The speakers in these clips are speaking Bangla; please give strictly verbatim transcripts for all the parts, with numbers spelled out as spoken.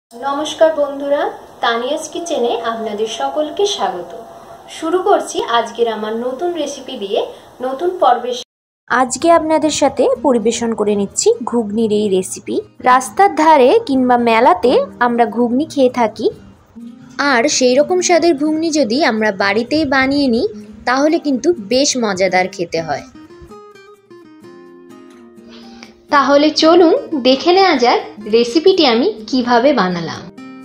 नमस्कार बंधुरा तानियास किचेने आपनादेर सकलके स्वागत। शुरू करছি আজকের আমার নতুন রেসিপি দিয়ে নতুন পর্বের। আজকে আপনাদের সাথে পরিবেশন করে নিচ্ছি ঘুগনির এই রেসিপি। রাস্তার ধারে কিংবা মেলাতে আমরা ঘুগনি খেয়ে থাকি, আর সেই রকম স্বাদের ঘুগনি যদি আমরা বাড়িতেই বানিয়ে নিই তাহলে কিন্তু বেশ মজাদার খেতে হয়। তাহলে চলুন দেখে নেওয়া যাক রেসিপিটি আমি কিভাবে বানালাম।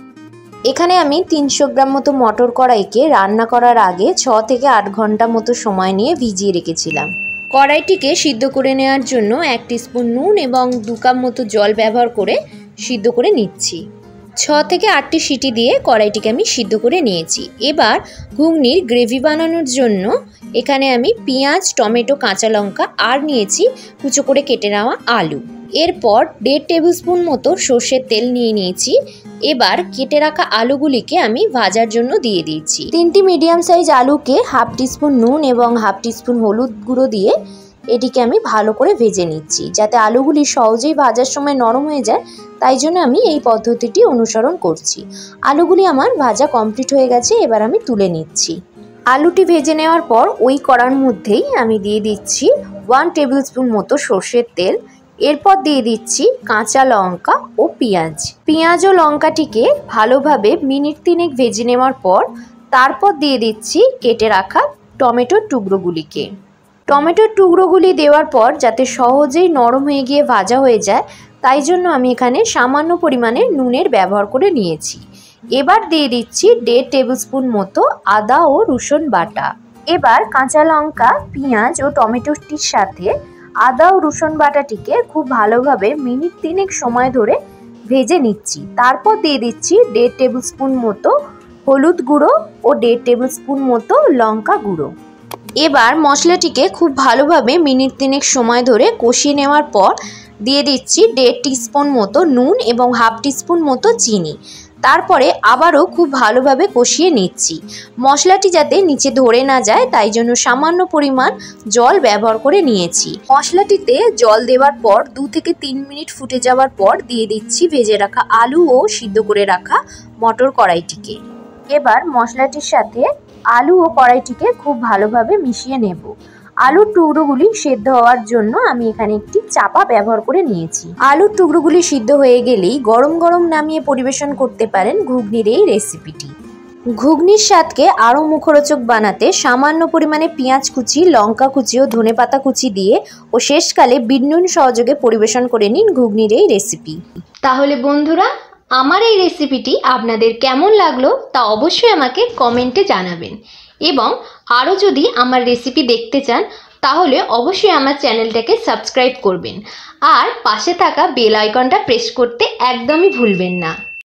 এখানে আমি তিনশো গ্রাম মতো মটর কড়াইকে রান্না করার আগে ছ থেকে আট ঘন্টা মতো সময় নিয়ে ভিজিয়ে রেখেছিলাম। কড়াইটিকে সিদ্ধ করে নেওয়ার জন্য এক টিস্পুন নুন এবং দু কাপ মতো জল ব্যবহার করে সিদ্ধ করে নিচ্ছি। ছ থেকে আটটি সিটি দিয়ে কড়াইটিকে আমি সিদ্ধ করে নিয়েছি। এবার ঘুগনির গ্রেভি বানানোর জন্য এখানে আমি পেঁয়াজ, টমেটো, কাঁচা লঙ্কা আর নিয়েছি কুচো করে কেটে নেওয়া আলু। এরপর দেড় টেবিল স্পুন মতো সর্ষের তেল নিয়ে নিয়েছি। এবার কেটে রাখা আলুগুলিকে আমি ভাজার জন্য দিয়ে দিয়েছি। তিনটি মিডিয়াম সাইজ আলুকে হাফ টিস্পুন নুন এবং হাফ টিস্পুন হলুদ গুঁড়ো দিয়ে এটিকে আমি ভালো করে ভেজে নিচ্ছি, যাতে আলুগুলি সহজেই ভাজার সময় নরম হয়ে যায়। তাই জন্য আমি এই পদ্ধতিটি অনুসরণ করছি। আলুগুলি আমার ভাজা কমপ্লিট হয়ে গেছে, এবার আমি তুলে নিচ্ছি। আলুটি ভেজে নেওয়ার পর ওই কড়ার মধ্যেই আমি দিয়ে দিচ্ছি ওয়ান টেবিল স্পুন মতো সর্ষের তেল। এরপর দিয়ে দিচ্ছি কাঁচা লঙ্কা ও পেঁয়াজ। পেঁয়াজ ও লঙ্কাটিকে ভালোভাবে মিনিট তিনেক ভেজে নেওয়ার পর তারপর দিয়ে দিচ্ছি কেটে রাখা টমেটোর টুকরোগুলিকে। টমেটোর টুকরোগুলি দেওয়ার পর যাতে সহজেই নরম হয়ে গিয়ে ভাজা হয়ে যায়, তাই জন্য আমি এখানে সামান্য পরিমাণে নুনের ব্যবহার করে নিয়েছি। এবার দিয়ে দিচ্ছি দেড় টেবিল স্পুন মতো আদা ও রসুন বাটা। এবার কাঁচা লঙ্কা, পেঁয়াজ ও টমেটোটির সাথে আদা ও রসুন বাটাটিকে খুব ভালোভাবে মিনিট তিনেক সময় ধরে ভেজে নিচ্ছি। তারপর দিয়ে দিচ্ছি দেড় টেবিল স্পুন মতো হলুদ গুঁড়ো ও দেড় টেবিল স্পুন মতো লঙ্কা গুঁড়ো। এবার মশলাটিকে খুব ভালোভাবে মিনিট তিনেক সময় ধরে কষিয়ে নেওয়ার পর দিয়ে দিচ্ছি দেড় টিস্পুন মতো নুন এবং হাফ টিস্পুন মতো চিনি। তারপরে আবারও খুব ভালোভাবে কষিয়ে নিচ্ছি। মশলাটি যাতে নিচে ধরে না যায় তাই জন্য সামান্য পরিমাণ জল ব্যবহার করে নিয়েছি। মশলাটিতে জল দেওয়ার পর দু থেকে তিন মিনিট ফুটে যাওয়ার পর দিয়ে দিচ্ছি ভেজে রাখা আলু ও সিদ্ধ করে রাখা মটর কড়াইটিকে। এবার মশলাটির সাথে আলু ও কড়াইটিকে খুব ভালোভাবে মিশিয়ে নেব। আলুর টুকরোগুলি সিদ্ধ হওয়ার জন্য আমি এখানে একটি চাপা ব্যবহার করে নিয়েছি। আলুর টুকরোগুলি সিদ্ধ হয়ে গেলেই গরম গরম নামিয়ে পরিবেশন করতে পারেন ঘুগনির এই রেসিপিটি। ঘুগনির স্বাদকে আরও মুখরোচক বানাতে সামান্য পরিমাণে পেঁয়াজ কুচি, লঙ্কা কুচি ও ধনেপাতা কুচি দিয়ে ও শেষকালে বিট নুন সহযোগে পরিবেশন করে নিন ঘুগনির এই রেসিপি। তাহলে বন্ধুরা, আমার এই রেসিপিটি আপনাদের কেমন লাগলো তা অবশ্যই আমাকে কমেন্টে জানাবেন, এবং আরও যদি আমার রেসিপি দেখতে চান তাহলে অবশ্যই আমার চ্যানেলটাকে সাবস্ক্রাইব করবেন আর পাশে থাকা বেল আইকনটা প্রেস করতে একদমই ভুলবেন না।